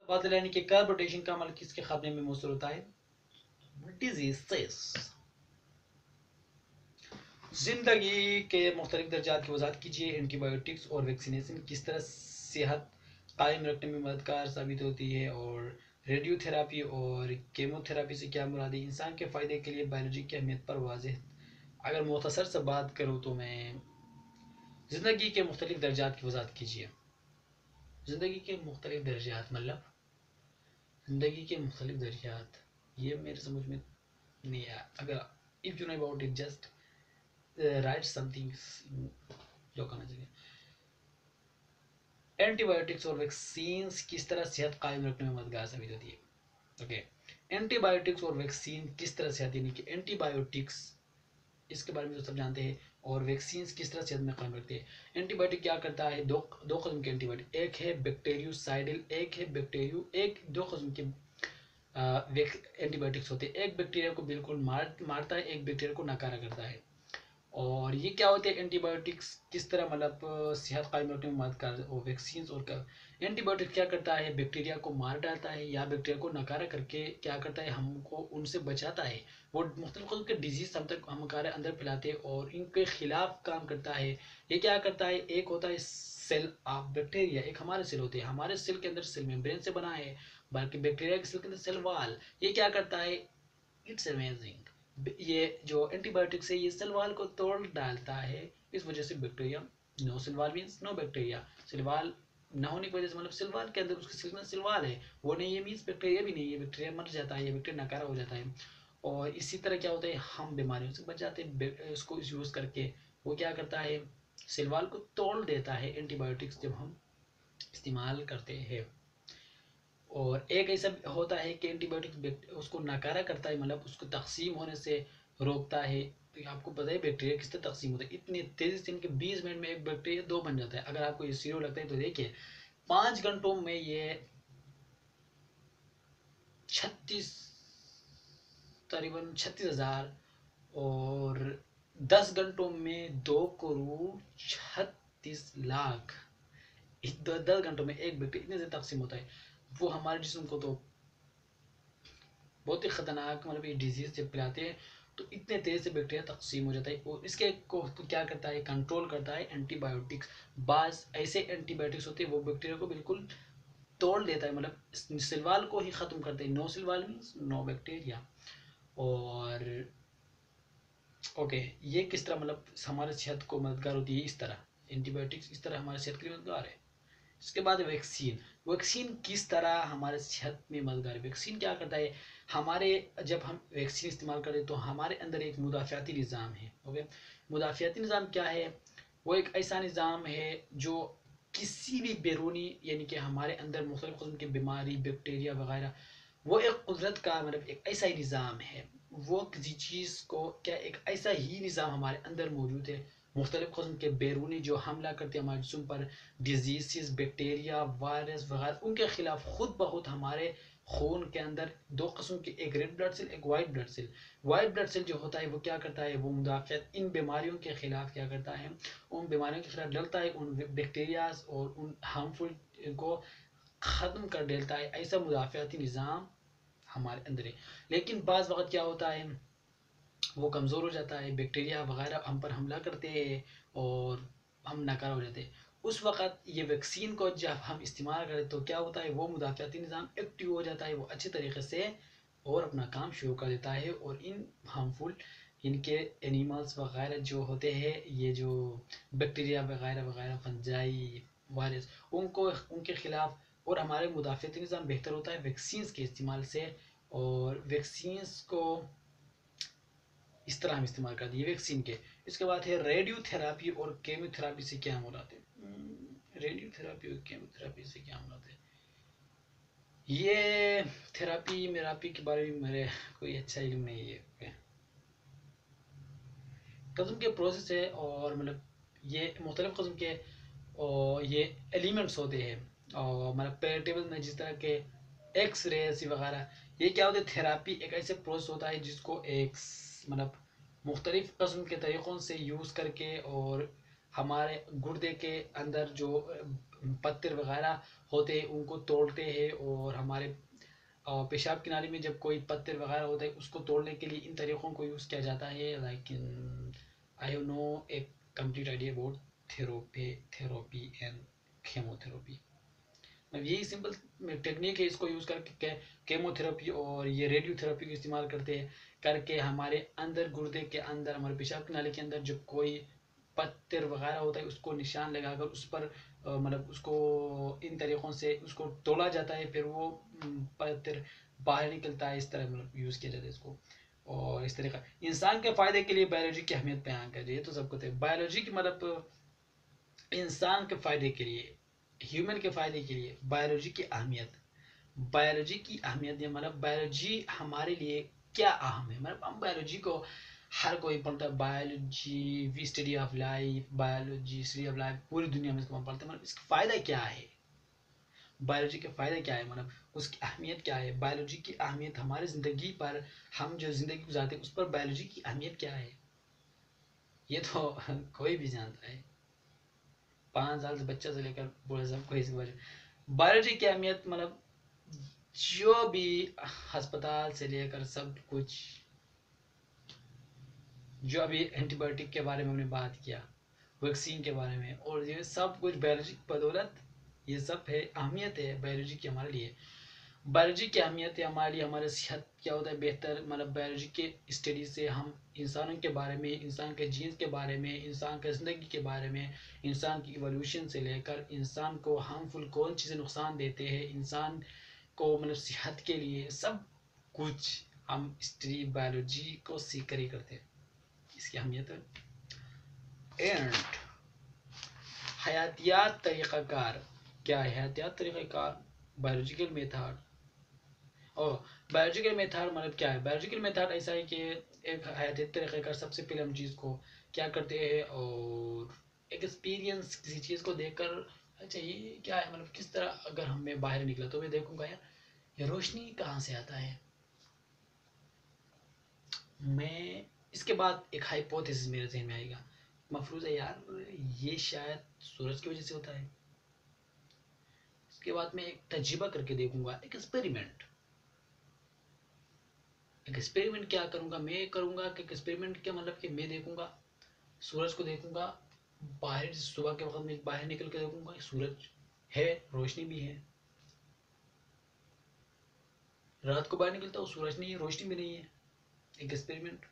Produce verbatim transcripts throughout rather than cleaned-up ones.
बात यानी कि कर्ब रोटेशन का अमल किसके खात्मे में मौसूल होता है? डिजीजेस। जिंदगी के मुख्तलिफ दर्जात की वजाहत कीजिए। एंटीबायोटिक्स और वैक्सीनेशन किस तरह सेहत कायम रखने में मददगार साबित होती है, और रेडियोथेरापी और केमोथेरापी से क्या मुराद है? इंसान के फ़ायदे के लिए बायोलॉजी की अहमियत पर वाज़ेह। अगर मुख्तसर से बात करूँ तो मैं ज़िंदगी के मुख्तलिफ दर्जात की वजाहत कीजिए। ज़िंदगी के मुख्तलिफ दर्जात मतलब ज़िंदगी के मुख्तलिफ दर्जात, ये मेरे समझ में नहीं आया। अगर if you know about it just write something जो करना चाहिए। एंटीबायोटिक्स और वैक्सीन किस तरह सेहत कायम रखने में मददगार साबित होती है? ओके, एंटीबायोटिक्स और वैक्सीन किस तरह सेहत, यानी कि एंटीबायोटिक्स इसके बारे में तो सब जानते हैं, और वैक्सीन किस तरह सेहत में कायम रखते हैं। एंटीबायोटिक क्या करता है? दो दो किस्म के एंटीबायोटिक, एक है बैक्टीरियोसाइडल, एक है बैक्टीरियो एक दो किस्म के एंटीबायोटिक्स होते हैं। एक बैक्टीरिया को बिल्कुल मार मारता है, एक बैक्टीरिया को नकारा करता है। और ये क्या होते हैं एंटीबायोटिक्स, किस तरह मतलब सेहत कायम रखने में मदद कर, और वैक्सीन और कर एंटीबायोटिक क्या करता है? बैक्टीरिया को मार डालता है या बैक्टीरिया को नकारा करके क्या करता है? हमको उनसे बचाता है। वो मुख्तलिफ किस्म के डिजीज हम तक हमारे अंदर फैलाते हैं और इनके खिलाफ काम करता है। ये क्या करता है? एक होता है सेल ऑफ बैक्टीरिया, एक हमारे सेल होते हैं, हमारे सेल के अंदर सेल मेम्ब्रेन से बना है, बल्कि बैक्टीरिया के सेल के अंदर सेल वाल। ये क्या करता है? इट्स अमेजिंग, ये जो एंटीबायोटिक्स है ये सेल वाल को तोड़ डालता है। इस वजह से bacteria, no cell wall means no bacteria, cell wall न होने की वजह से मतलब सेल वाल के अंदर उसके सेल में सेल वाल है वो नहीं है मीन्स बैक्टीरिया भी नहीं है, बैक्टीरिया मर जाता है, ये बैक्टीरिया नकारा हो जाता है। और इसी तरह क्या होता है? हम बीमारियों से बच जाते हैं इसको यूज़ करके। वो क्या करता है? सेल वाल को तोड़ देता है एंटीबायोटिक्स जब हम इस्तेमाल करते हैं। और एक ऐसा होता है कि एंटीबायोटिक उसको नकारा करता है, मतलब उसको तकसीम होने से रोकता है। तो आपको पता है बैक्टीरिया किस तरह तकसीम होता है, इतनी तेजी से इनके बीस मिनट में एक बैक्टीरिया दो बन जाता है। अगर आपको ये सीरो लगता है तो देखिए पाँच घंटों में ये छत्तीस तकरीबन छत्तीस हजार, और दस घंटों में दो करोड़ छत्तीस लाख, दस घंटों में एक बैक्टीरिया इतने से तकसीम होता है। वो हमारे जिस्म को तो बहुत ही खतरनाक, मतलब ये डिजीज जब पिलाते हैं तो इतने तेज से बैक्टीरिया तकसीम हो जाता है। और इसके को तो क्या करता है? कंट्रोल करता है एंटीबायोटिक्स। बाज ऐसे एंटीबायोटिक्स होते हैं वो बैक्टीरिया को बिल्कुल तोड़ देता है, मतलब सिलवाल को ही ख़त्म करते हैं। No cell wall means no bacteria. और ओके, ये किस तरह मतलब हमारे सेहत को मददगार होती है? इस तरह एंटीबायोटिक्स इस तरह हमारे सेहत के लिए मददगार है। इसके बाद वैक्सीन, वैक्सीन किस तरह हमारे सेहत में मददगार है? वैक्सीन क्या करता है? हमारे जब हम वैक्सीन इस्तेमाल करें तो हमारे अंदर एक मुदाफ़ाती निज़ाम है। ओके, मुदाफ़ाती निज़ाम क्या है? वो एक ऐसा निज़ाम है जो किसी भी बैरूनी, यानी कि हमारे अंदर मुख्तलिफ़ किस्म की बीमारी बैक्टीरिया वगैरह, वो एक कुदरत का मतलब एक ऐसा ही निज़ाम है। वो किसी चीज़ को क्या एक ऐसा ही निज़ाम हमारे अंदर मौजूद है, मुख्तलिफ़ किस्म के बैरूनी जो हमला करते हैं हमारे जिस्म पर, डिजीज़ बैक्टीरिया वायरस वगैरह, उनके खिलाफ खुद ब खुद हमारे खून के अंदर दो किस्म के, एक रेड ब्लड सेल एक white blood cell. White blood cell जो होता है वो क्या करता है? वो मुदाफ़त इन बीमारियों के खिलाफ क्या करता है? उन बीमारियों के खिलाफ लड़ता है, उन बैक्टीरियाज और उन हार्मफुल को ख़त्म कर देता है। ऐसा मुदाफ़ाती निज़ाम हमारे अंदर है। लेकिन बाज़ वक़्त क्या होता है? वो कमज़ोर हो जाता है, बैक्टीरिया वगैरह हम पर हमला करते हैं और हम नाकारा हो जाते हैं। उस वक़्त ये वैक्सीन को जब हम इस्तेमाल करें तो क्या होता है? वो मुदाफ़ाती निज़ाम एक्टिव हो जाता है, वो अच्छे तरीके से और अपना काम शुरू कर देता है, और इन हार्मफुल इनके एनिमल्स वगैरह जो होते हैं, ये जो बैक्टीरिया वगैरह वगैरह फंजाई वायरस, उनको उनके खिलाफ, और हमारे मुदाफ़ाती निज़ाम बेहतर होता है वैक्सीन के इस्तेमाल से। और वैक्सीन को इस तरह हम इस्तेमाल करते हैं वैक्सीन के। इसके बाद है रेडियो थेरापी और केमोथेरापी से क्या मुराद है? रेडियो थेरापी और केमोथेरापी से क्या मुराद है? ये थेरापी मेरापी के बारे में मेरे कोई अच्छा इल्म नहीं है। okay? कस्म के प्रोसेस है, और मतलब ये मुख्तलिफ कस्म के और ये एलिमेंट्स होते हैं, और मतलब पेरेटेबल में जिस तरह के एक्स रेज वगैरह, ये क्या होता है? थेरापी एक ऐसे प्रोसेस होता है जिसको एक मतलब मुख्तलिफ कस्म के तरीक़ों से यूज़ करके, और हमारे गुर्दे के अंदर जो پتر وغیرہ ہوتے ہیں ان کو توڑتے ہیں، اور ہمارے پیشاب کی نالی میں جب کوئی پتر وغیرہ ہوتا ہے اس کو توڑنے کے لیے ان طریقوں کو یوز کیا جاتا ہے. Like I know a complete idea about therapy therapy and chemotherapy. یہی سمپل ٹیکنیک ہے، اس کو یوز کر کے کیمو تھراپی اور یہ ریڈیو تھراپی کا استعمال کرتے ہیں کر کے ہمارے اندر گردے کے اندر، ہمارے پیشاب کی نالی کے اندر جب کوئی پتر وغیرہ ہوتا ہے اس کو نشان لگا کر اس پر مطلب اس کو ان طریقوں سے اس کو توڑا جاتا ہے، پھر وہ پتر باہر نکلتا ہے. اس طرح مطلب یوز کیا جاتا ہے اس کو. اور اس طریقہ انسان کے فائدے کے لیے بایولوجی کی اہمیت بیان کر رہی ہے. تو سب کو بایولوجی کی مطلب انسان کے فائدے کے لیے، ہیومن کے فائدے کے لیے بایولوجی کی اہمیت. بایولوجی کی اہمیت یہ مطلب بایولوجی ہمارے لیے کیا اہم ہے. مطلب ہم بایولوجی کو ہر کوئی پڑھتا ہے. Biology we study of life, biology study of life پوری دنیا میں اس کو ہم پڑھتے ہیں. مطلب اس کا فائدہ کیا ہے، بایولوجی کے فائدے کیا ہے، مطلب اس کی اہمیت کیا ہے. بایولوجی کی اہمیت ہماری زندگی پر، ہم جو زندگی گزارتے ہیں اس پر بایولوجی کی اہمیت کیا ہے یہ تو کوئی بھی جانتا ہے. پانچ سال سے بچہ سے لے کر بوڑھے سب کو اس کے بارے میں بایولوجی کی اہمیت. مطلب جو بھی ہسپتال سے لے کر سب کچھ، جو ابھی اینٹی بایوٹک کے بارے میں ہم نے بات کیا، ویکسین کے بارے میں، اور یہ سب کچھ بایولوجی کی بدولت یہ سب ہے. اہمیت ہے بایولوجی کی ہمارے لیے. بایولوجی کی اہمیت ہے ہمارے لیے. ہمارے صحت کیا ہوتا ہے بہتر، مطلب بایولوجی کے اسٹڈی سے ہم انسانوں کے بارے میں، انسان کے جینز کے بارے میں، انسان کے زندگی کے بارے میں، انسان کی ایولیوشن سے لے کر انسان کو ہارمفل کون چیزیں نقصان دیتے ہیں انسان کو، مطلب صحت کے لیے سب کچھ ہم اسٹڈی بایولوجی کو سیکھ کر ہی کرتے ہیں. اس کی اہمیت ہے. اینڈ حیاتیات طریقہ کار کیا ہے؟ حیاتیات طریقہ کار بایولوجیکل میتھڈ. اور بایولوجیکل میتھڈ مطلب کیا ہے؟ بایولوجیکل میتھڈ ایسا ہے کہ ایک حیاتیات طریقہ کار سب سے پہلے ہم چیز کو کیا کرتے ہیں، اور ایک ایکسپیرینس کسی چیز کو دیکھ کر اچھا یہ کیا ہے، مطلب کس طرح اگر ہم میں باہر نکلا تو میں دیکھوں گا یار یہ روشنی کہاں سے آتا ہے. میں اس کے بعد ایک ہائپوتھیسس میرے ذہن میں آئے گا، مفروض ہے یار یہ شاید سورج کی وجہ سے ہوتا ہے. اس کے بعد میں ایک تجربہ کر کے دیکھوں گا، ایک ایکسپیریمنٹ. ایک ایکسپیریمنٹ کیا کروں گا میں کروں گا کہ ایکسپیریمنٹ کیا مطلب کہ میں دیکھوں گا سورج کو، دیکھوں گا باہر صبح کے وقت میں باہر نکل کے دیکھوں گا سورج ہے، روشنی بھی ہے. رات کو باہر نکلتا ہوں سورج نہیں ہے، روشنی بھی نہیں ہے. ایک ایکسپیریمنٹ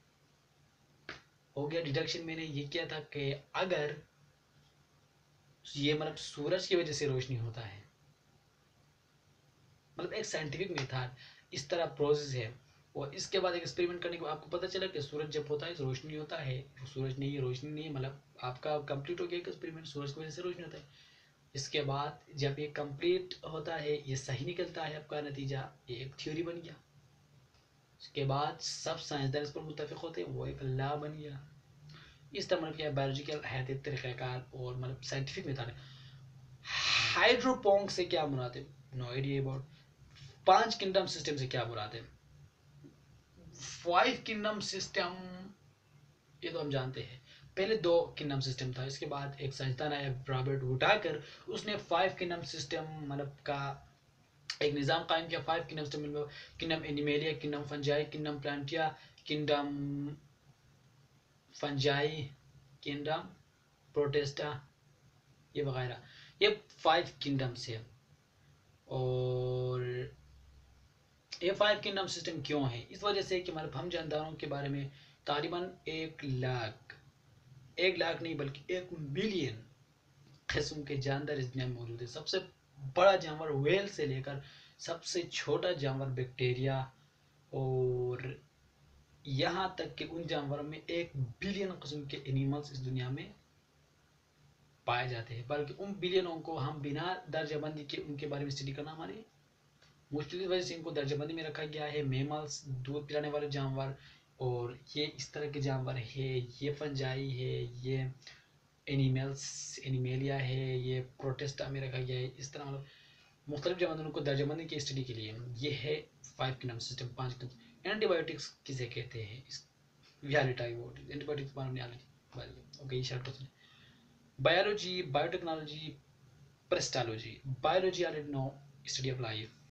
ہو گیا. ڈیڈکشن میں نے یہ کیا تھا کہ اگر یہ مطلب سورج کی وجہ سے روشنی ہوتا ہے، مطلب ایک سائنٹیفک میتھڈ اس طرح پروسیس ہے. اور اس کے بعد ایک ایکسپیریمنٹ کرنے کے بعد آپ کو پتہ چلا کہ سورج جب ہوتا ہے تو روشنی ہوتا ہے، سورج نہیں ہے روشنی نہیں ہے. مطلب آپ کا کمپلیٹ ہو گیا ایک ایکسپیریمنٹ، سورج کی وجہ سے روشنی ہوتا ہے. اس کے بعد جب یہ کمپلیٹ ہوتا ہے، یہ صحیح نکلتا ہے آپ کا نتیجہ، یہ ایک تھیوری بن گیا. اس کے بعد سب سائنسدان اس پر متفق ہوتے ہیں، وہ ایک لا بن گیا. اس طرح مطلب کیا بایولوجیکل حیاتیاتی طریقہ کار اور مطلب سائنٹیفک میتھڈ ہے. ہائیڈروپونک سے کیا مراد ہے؟ No idea about. پانچ کنگڈم سسٹم سے کیا مراد ہے؟ فائیو کنگڈم سسٹم یہ تو ہم جانتے ہیں. پہلے دو کنگڈم سسٹم تھا، اس کے بعد ایک سائنسدان آیا رابرٹ وٹاکر، اس نے فائیو کنگڈم سسٹم مطلب کا ایک نظام قائم کیا. فائیو کنگڈم سسٹم میں kingdom Animalia, kingdom fungi, kingdom Plantae, kingdom fungi, kingdom Protista یہ وغیرہ، یہ فائیو کنگڈمس ہے. اور یہ فائیو کنگڈم سسٹم کیوں ہے؟ اس وجہ سے کہ مطلب ہم جانداروں کے بارے میں تقریباً ایک لاکھ ایک لاکھ نہیں بلکہ ایک ملین قسم کے جاندار اس دنیا میں موجود ہے. سب سے بڑا جانور ویل سے لے کر سب سے چھوٹا جانور بیکٹیریا، اور یہاں تک کہ ان جانوروں میں ایک بلین قسم کے اینیملز اس دنیا میں پائے جاتے ہیں. بلکہ ان بلینوں کو ہم بنا درجہ بندی کے ان کے بارے میں اسٹڈی کرنا ہماری مشکل، وجہ سے ان کو درجہ بندی میں رکھا گیا ہے. میملز دودھ پلانے والے جانور، اور یہ اس طرح کے جانور ہے، یہ فنجائی ہے، یہ اینیملز اینیمیلیا ہے، یہ پروٹیسٹا میں رکھا گیا ہے. اس طرح مطلب مختلف جانوروں کو درجہ بندی کی اسٹڈی کے لیے یہ ہے فائیو کنگڈم سسٹم. پانچ کنگڈم. اینٹی بایوٹکس کسے کہتے ہیں؟ Antibiotics okay. Biology, biotechnology Prestology. Biology, I already know, study of life.